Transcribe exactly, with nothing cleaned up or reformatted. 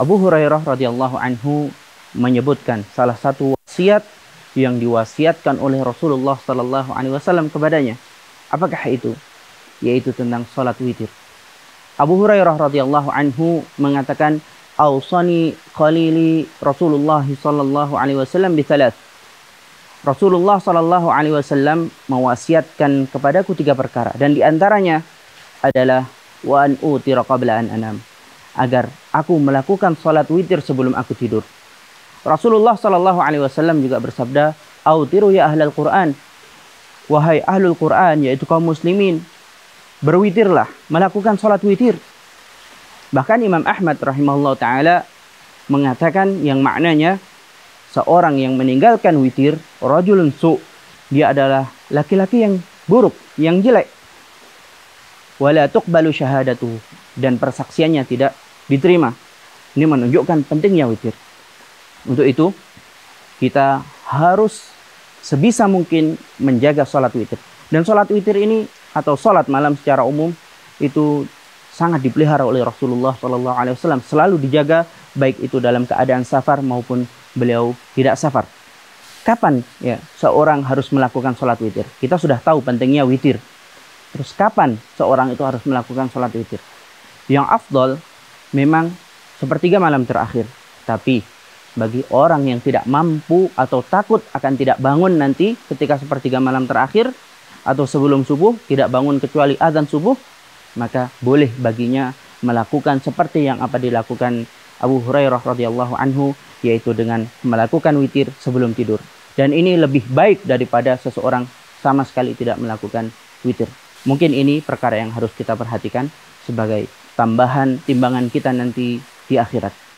Abu Hurairah radhiyallahu anhu menyebutkan salah satu wasiat yang diwasiatkan oleh Rasulullah sallallahu alaihi wasallam kepadanya. Apakah itu? Yaitu tentang salat witir. Abu Hurairah radhiyallahu anhu mengatakan, "Ausani khalili Rasulullah sallallahu alaihi wasallam bi thalath." Rasulullah sallallahu alaihi wasallam mewasiatkan kepadaku tiga perkara, dan diantaranya adalah wa an utira qabla an anam, agar aku melakukan salat witir sebelum aku tidur. Rasulullah sallallahu alaihi wasallam juga bersabda, "Autiru ya ahlal Quran." Wahai ahlul Quran, yaitu kaum muslimin, berwitirlah, melakukan salat witir. Bahkan Imam Ahmad rahimahullah taala mengatakan yang maknanya seorang yang meninggalkan witir, rajulun su', dia adalah laki-laki yang buruk, yang jelek. Wala tuqbalu syahadatu, dan persaksiannya tidak diterima. Ini menunjukkan pentingnya witir. Untuk itu, kita harus sebisa mungkin menjaga sholat witir. Dan sholat witir ini, atau sholat malam secara umum, itu sangat dipelihara oleh Rasulullah shallallahu alaihi wasallam. Selalu dijaga, baik itu dalam keadaan safar maupun beliau tidak safar. Kapan ya seorang harus melakukan sholat witir? Kita sudah tahu pentingnya witir. Terus kapan seorang itu harus melakukan sholat witir? Yang afdol memang sepertiga malam terakhir. Tapi bagi orang yang tidak mampu atau takut akan tidak bangun nanti ketika sepertiga malam terakhir atau sebelum subuh, tidak bangun kecuali azan subuh, maka boleh baginya melakukan seperti yang apa dilakukan Abu Hurairah radhiyallahu anhu, yaitu dengan melakukan witir sebelum tidur. Dan ini lebih baik daripada seseorang sama sekali tidak melakukan witir. Mungkin ini perkara yang harus kita perhatikan sebagai tambahan timbangan kita nanti di akhirat.